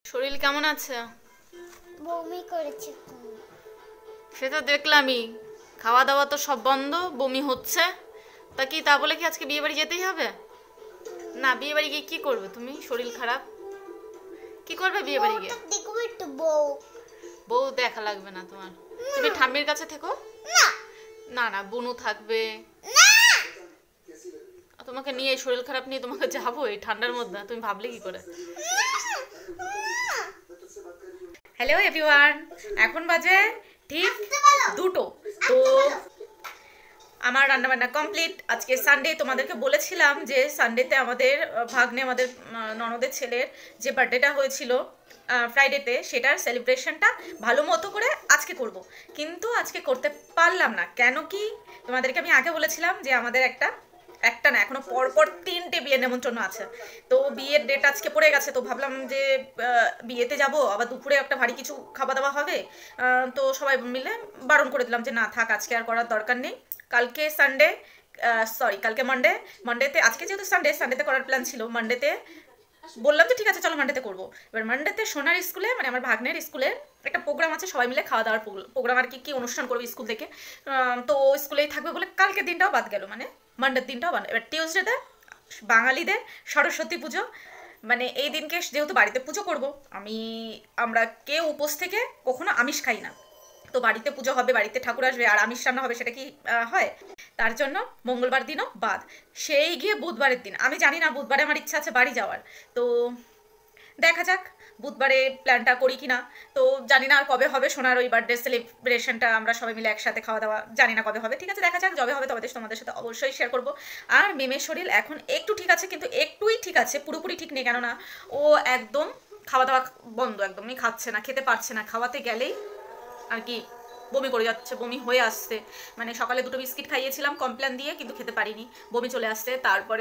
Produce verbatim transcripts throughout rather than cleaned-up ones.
শরীর কেমন আছে? বমি করেছে। সে তো দেখলামই, খাওয়া দাওয়া তো সব বন্ধ, বমি হচ্ছে। তা কি তা বলে কি আজকে বিয়ে বাড়ি যেতেই হবে? না, বিয়ে বাড়ি গিয়ে কি করবে তুমি? শরীর খারাপ, কি করবে বিয়ে বাড়ি গিয়ে? দেখবো একটু বউ। বউ দেখা লাগবে না তোমার, তুমি ঠাম্মির কাছে থেকো। না না না, বুনু থাকবে। না তোমাকে নিয়ে শরীর খারাপ নিয়ে তোমাকে যাবো এই ঠান্ডার মধ্যে? তুমি ভাবলে কি করে? হ্যালো এভরিওয়ান, এখন বাজে ঠিক দুটো। তো আমার রান্নাবান্না কমপ্লিট। আজকে সানডে, তোমাদেরকে বলেছিলাম যে সানডেতে আমাদের ভাগ্নে, আমাদের ননদের ছেলের যে বার্থডেটা হয়েছিল ফ্রাইডেতে, সেটার সেলিব্রেশনটা ভালো মতো করে আজকে করব, কিন্তু আজকে করতে পারলাম না। কেন কি তোমাদেরকে আমি আগে বলেছিলাম যে আমাদের একটা একটা না, এখনো পরপর তিনটে বিয়ের নেমন্ত্রণ আছে। তো বিয়ের ডেট আজকে পড়ে গেছে, তো ভাবলাম যে বিয়েতে যাব, আবার দুপুরে একটা ভারী কিছু খাওয়া দাওয়া হবে। তো সবাই মিলে বারণ করে দিলাম যে না থাক, আজকে আর করার দরকার নেই। কালকে সানডে, সরি কালকে মানডে, মানডেতে, আজকে যেহেতু সানডে, সানডেতে করার প্ল্যান ছিল, মানডেতে বললাম যে ঠিক আছে চলো মানডেতে করবো। এবার মানডেতে সোনার স্কুলে, মানে আমার ভাগ্নের স্কুলে একটা প্রোগ্রাম আছে, সবাই মিলে খাওয়া দাওয়ার প্রোগ্রাম আর কি, কি অনুষ্ঠান করবে স্কুল থেকে। তো স্কুলেই থাকবে বলে কালকে দিনটাও বাদ গেল, মানে মানডের দিনটাও বাদ। এবার টিউসডেতে বাঙালিদের সরস্বতী পুজো, মানে এই দিনকে যেহেতু বাড়িতে পুজো করব, আমি আমরা কেউ উপোস থেকে কখনো আমিষ খাই না। তো বাড়িতে পুজো হবে, বাড়িতে ঠাকুর আসবে, আর আমিষ রান্না হবে, সেটা কি হয়? তার জন্য মঙ্গলবার দিনও বাদ। সেই গিয়ে বুধবারের দিন, আমি জানি না, বুধবারে আমার ইচ্ছা আছে বাড়ি যাওয়ার। তো দেখা যাক বুধবারে প্ল্যানটা করি কিনা। তো জানি না আর কবে হবে সোনার ওই বার্থডে সেলিব্রেশনটা, আমরা সবাই মিলে একসাথে খাওয়া দাওয়া, জানি না কবে হবে। ঠিক আছে, দেখা যাক, যবে হবে তবে তোমাদের সাথে অবশ্যই শেয়ার করবো। আর মেমের শরীর এখন একটু ঠিক আছে, কিন্তু একটুই ঠিক আছে, পুরোপুরি ঠিক নেই। কেননা ও একদম খাওয়া দাওয়া বন্ধ, একদমই খাচ্ছে না, খেতে পারছে না। খাওয়াতে গেলেই আর কি বমি করে যাচ্ছে, বমি হয়ে আসছে। মানে সকালে দুটো বিস্কিট খাইয়েছিলাম কমপ্ল্যান দিয়ে, কিন্তু খেতে পারিনি, বমি চলে আসছে। তারপরে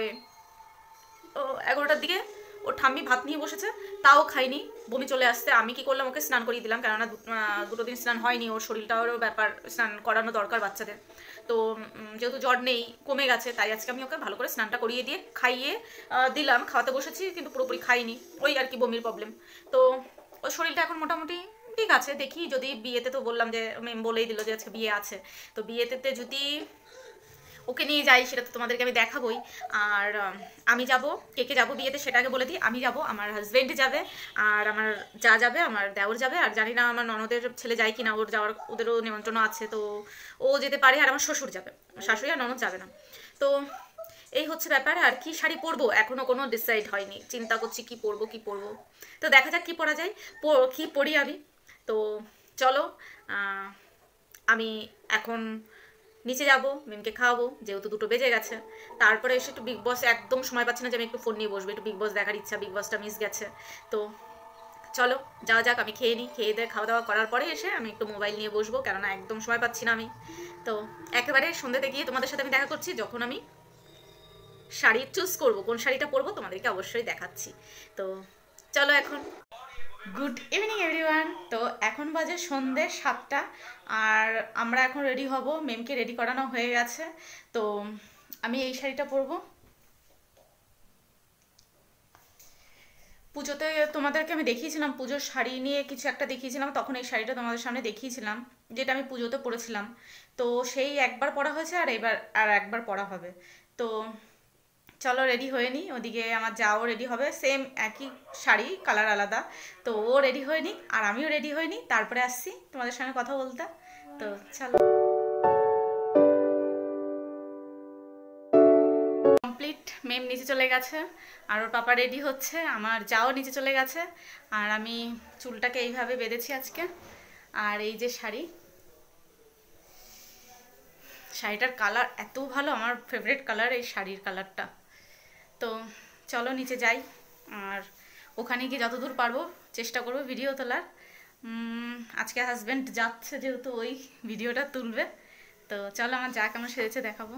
ও এগারোটার দিকে ওর ঠাম্মি ভাত নিয়ে বসেছে, তাও খাইনি, বমি চলে আসছে। আমি কি করলাম, ওকে স্নান করিয়ে দিলাম, কেননা দুটো দিন স্নান হয়নি, ওর শরীরটারও ব্যাপার, স্নান করানো দরকার বাচ্চাদের। তো যেহেতু জ্বর নেই, কমে গেছে, তাই আজকে আমি ওকে ভালো করে স্নানটা করিয়ে দিয়ে খাইয়ে দিলাম। খাওয়াতে বসেছি, কিন্তু পুরোপুরি খাইনি, ওই আর কি বমির প্রবলেম। তো ওর শরীরটা এখন মোটামুটি ঠিক আছে। দেখি যদি বিয়েতে, তো বললাম যে মেম বলেই দিল যে আজকে বিয়ে আছে, তো বিয়েতে যদি ওকে নিয়ে যাই সেটা তো তোমাদেরকে আমি দেখাবোই। আর আমি যাব, কে কে যাবো বিয়েতে সেটা আগে বলে দিই। আমি যাব, আমার হাজব্যান্ড যাবে, আর আমার যা যাবে, আমার দেওর যাবে, আর জানি না আমার ননদের ছেলে যায় কি না, ওর যাওয়ার ওদেরও নিমন্ত্রণ আছে, তো ও যেতে পারে। আর আমার শ্বশুর যাবে, শাশুড়ি আর ননদ যাবে না। তো এই হচ্ছে ব্যাপার। আর কি শাড়ি পরবো এখনও কোনো ডিসাইড হয়নি, চিন্তা করছি কি পরবো কি পরবো। তো দেখা যাক কি পরা যায়, কি পরি আমি। তো চলো, আমি এখন নিচে যাবো, মিমকে খাওয়াবো, যেহেতু দুটো বেজে গেছে। তারপরে এসে একটু বিগ বস, একদম সময় পাচ্ছি না যে আমি একটু ফোন নিয়ে বসবো, একটু বিগ বস দেখার ইচ্ছা, বিগ বসটা মিস গেছে। তো চলো যাওয়া যাক, আমি খেয়ে নিই, খেয়ে দিয়ে খাওয়া দাওয়া করার পরে এসে আমি একটু মোবাইল নিয়ে বসবো, কেননা একদম সময় পাচ্ছি না আমি। তো একেবারে সন্ধ্যেতে গিয়ে তোমাদের সাথে আমি দেখা করছি, যখন আমি শাড়ি চুজ করবো, কোন শাড়িটা পরবো তোমাদেরকে অবশ্যই দেখাচ্ছি। তো চলো এখন। Good evening everyone. তো এখন বাজে সন্ধ্যে সাতটা, আর আমরা এখন রেডি হব, মেমকে রেডি করানো হয়ে গেছে। তো আমি এই শাড়িটা পরবো। পুজোতে তোমাদেরকে আমি দেখিয়েছিলাম, পুজোর শাড়ি নিয়ে কিছু একটা দেখিয়েছিলাম, তখন এই শাড়িটা তোমাদের সামনে দেখিয়েছিলাম, যেটা আমি পুজোতে পরেছিলাম। তো সেই একবার পরা হয়েছে, আর এবার আর একবার পরা হবে। তো চলো রেডি হয়ে নিই, ওদিকে আমার যাও রেডি হবে, সেম একই শাড়ি, কালার আলাদা। তো ও রেডি হয়ে নিই, আর আমিও রেডি হয়ে নিই, তারপরে আসছি তোমাদের সঙ্গে কথা বলতে। তো চলো। কমপ্লিট, মেম নিচে চলে গেছে, আর ওর পাপা রেডি হচ্ছে, আমার যাও নিচে চলে গেছে, আর আমি চুলটাকে এইভাবে বেঁধেছি আজকে। আর এই যে শাড়ি, শাড়িটার কালার এত ভালো, আমার ফেভারিট কালার এই শাড়ির কালারটা। তো চলো নিচে যাই, আর ওখানে গিয়ে যতদূর পারবো চেষ্টা করবো ভিডিও তোলার। আজকে হাজব্যান্ড যাচ্ছে যেহেতু, ওই ভিডিওটা তুলবে। তো চলো আমার যা কেমন সেরেছে দেখাবো।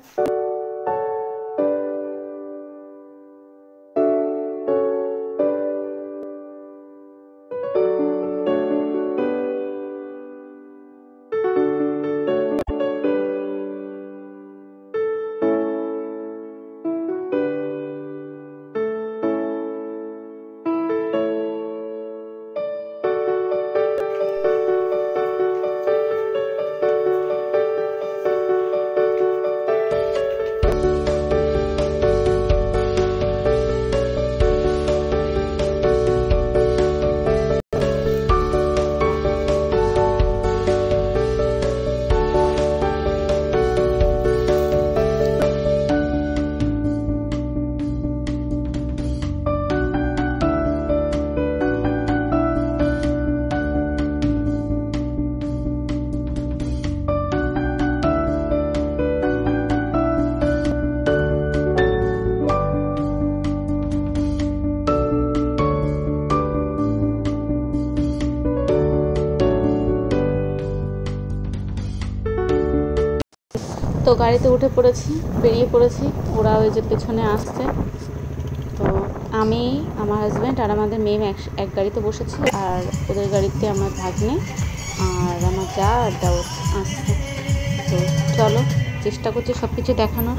তো গাড়িতে উঠে পড়েছি, বেরিয়ে পড়েছি। ওরা ওই যে পেছনে আসছে। তো আমি, আমার হাজব্যান্ড আর আমাদের মেয়ে এক এক গাড়িতে বসেছি, আর ওদের গাড়িতে আমার ভাগ্নে আর আমার যা আর দেওর আসছে। তো চলো, চেষ্টা করছি সব কিছু দেখানোর।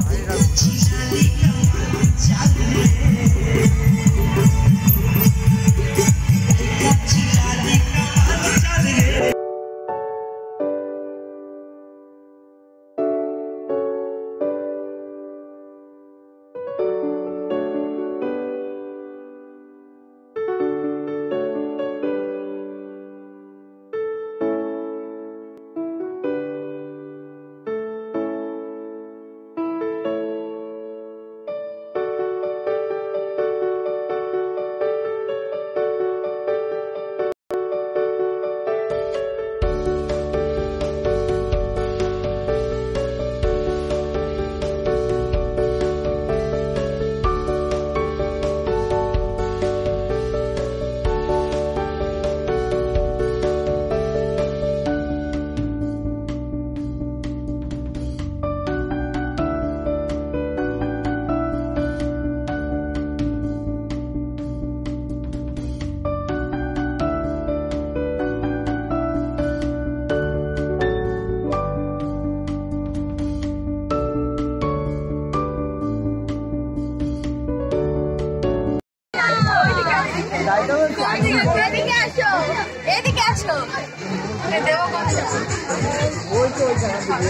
এদিকে আসো, দেবো কথা। ওই তো ওই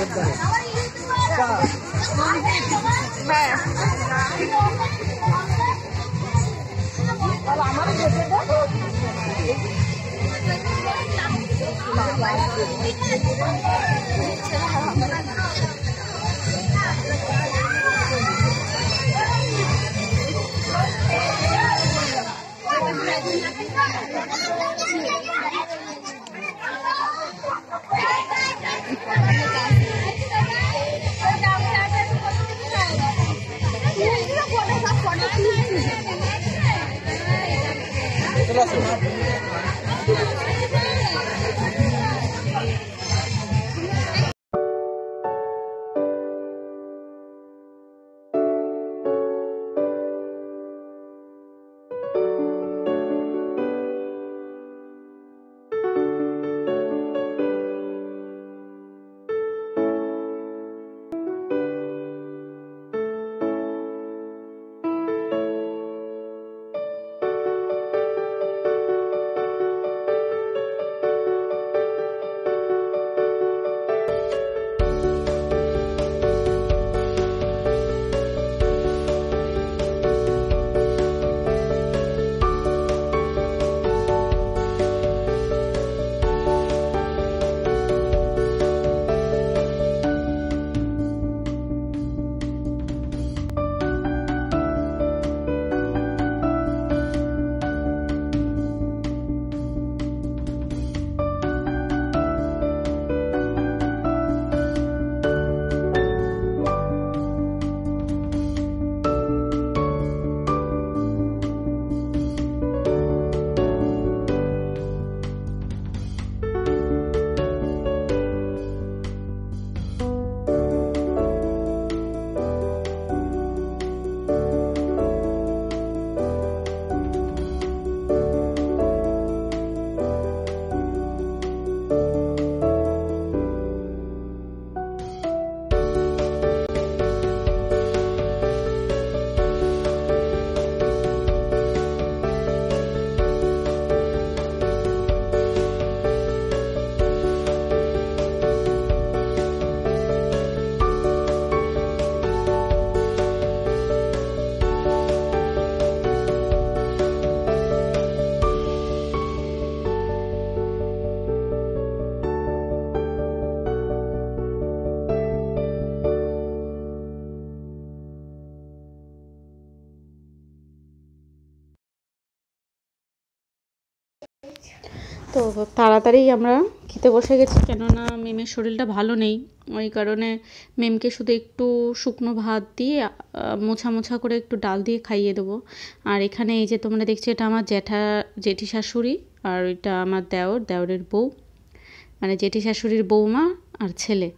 তো তাড়াতাড়ি আমরা খেতে বসে গেছি, কেননা মেমের শরীরটা ভালো নেই। ওই কারণে মেমকে শুধু একটু শুকনো ভাত দিয়ে মোছা মোছা করে একটু ডাল দিয়ে খাইয়ে দেবো। আর এখানে এই যে তোমরা দেখছো, এটা আমার জ্যাঠা জেঠি শাশুড়ি, আর এটা আমার দেওর দেওরের বউ, মানে জেঠি শাশুড়ির বৌমা আর ছেলে।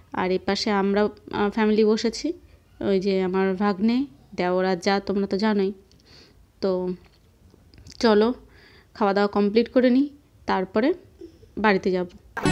আর এই পাশে আমরা ফ্যামিলি বসেছি, ওই যে আমার ভাগ্নে, দেওর আর যা, তোমরা তো জানোই। তো চলো খাওয়া দাওয়া কমপ্লিট করে নিই, তারপরে বাড়িতে যাব।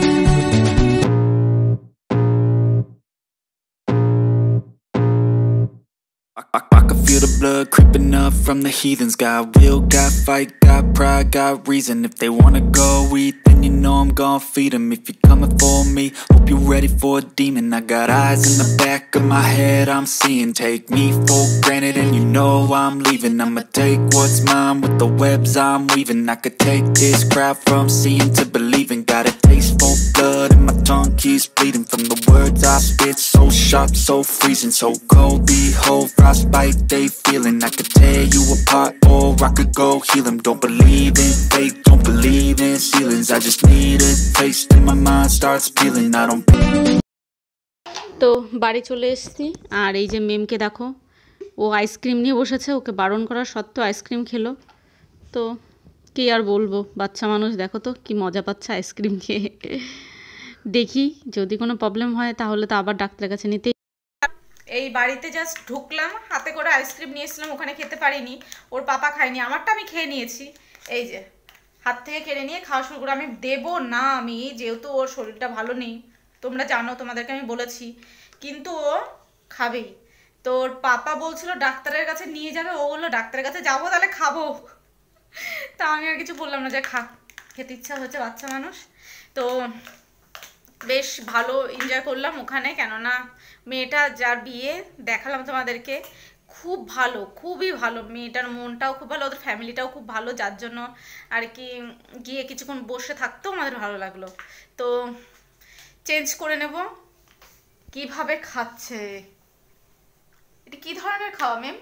I, I can feel the blood creeping up from the heathens. Got will, got fight, got pride, got reason. If they wanna go eat, then you know I'm gon' feed them. If you're coming for me, hope you're ready for a demon. I got eyes in the back of my head, I'm seeing. Take me for granted and you know I'm leaving. I'ma take what's mine with the webs I'm weaving. I could take this crowd from seeing to believing. Got a taste for blood and my tongue keeps bleeding. From the words I spit, so sharp, so freezing. So cold, behold, frostbite they feeling. I could tear you apart or I could go heal them. Don't believe in fate, don't believe in ceilings. I just need a taste and my mind starts peeling. I don't. তো বাড়ি চলে এসেছি, আর এই যে মেমকে দেখো, ও ice cream নিয়ে বসেছে, ওকে বারণ করা সত্ত্বেও আইসক্রিম খেলো। তো কী আর বলবো, বাচ্চা মানুষ দেখো তো কি মজা পাচ্ছে আইসক্রিম খেয়ে। দেখি যদি কোনো প্রবলেম হয় তাহলে তো আবার ডাক্তারের কাছে নিতে। এই বাড়িতে জাস্ট ঢুকলাম, হাতে করে আইসক্রিম নিয়ে এসেছিলাম, ওখানে খেতে পারিনি, ওর পাপা খায়নি, আমারটা আমি খেয়ে নিয়েছি। এই যে হাত থেকে কেড়ে নিয়ে খাওয়া শুরু করে। আমি দেবো না, আমি যেহেতু ওর শরীরটা ভালো নেই, তোমরা জানো, তোমাদেরকে আমি বলেছি, কিন্তু ও খাবেই। তো ওর পাপা বলছিল ডাক্তারের কাছে নিয়ে যাবে, ও বললো ডাক্তারের কাছে যাবো তাহলে খাবো। তা আমি আর কিছু বললাম না, যে খা, খেতে ইচ্ছা হচ্ছে, বাচ্চা মানুষ। তো বেশ ভালো এনজয় করলাম ওখানে, কেননা মেয়েটা যার বিয়ে দেখালাম তোমাদেরকে, খুব ভালো, খুবই ভালো, মেয়েটার মনটাও খুব ভালো, ওদের ফ্যামিলিটাও খুব ভালো, যার জন্য আর কি গিয়ে কিছুক্ষণ বসে থাকতেও আমাদের ভালো লাগলো। তো চেঞ্জ করে নেব। কিভাবে খাচ্ছে, এটা কি ধরনের খাওয়া মেম,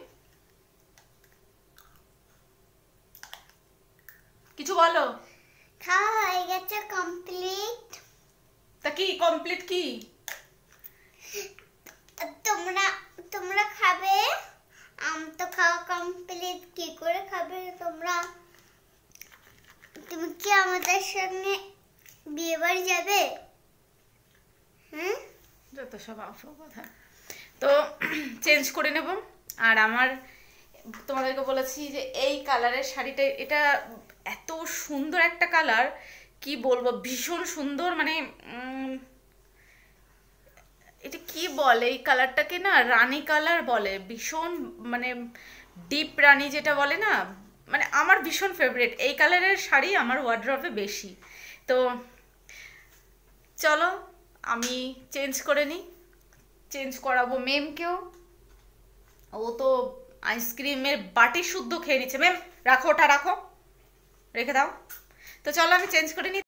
কিছু বলো। খাওয়া হয়ে গেছে কমপ্লিট। তা কি কমপ্লিট কি? তোমরা তোমরা খাবে? আম তো খাওয়া কমপ্লিট, কি করে খাবে তোমরা? তুমি কি আমাদের সঙ্গে বিয়ে বাড়ি যাবে? হুম, যত সব আফরো কথা। তো চেঞ্জ করে নেব। আর আমার তোমাদেরকে বলেছি যে এই কালারের শাড়িটা, এটা এত সুন্দর একটা কালার, কি বলবো, ভীষণ সুন্দর। মানে এটা কি বলে, এই কালারটাকে না রানী কালার বলে, ভীষণ মানে ডিপ রানী যেটা বলে না, মানে আমার ভীষণ ফেভারিট এই কালারের শাড়ি, আমার ওয়ার্ড্রবে বেশি। তো চলো আমি চেঞ্জ করে নিই, চেঞ্জ করাবো মেমকেও। ও তো আইসক্রিমের বাটি শুদ্ধ খেয়ে নিচ্ছে। মেম রাখো, ওটা রাখো, রেখে দাও। তো চলো আমি চেঞ্জ করে নিই।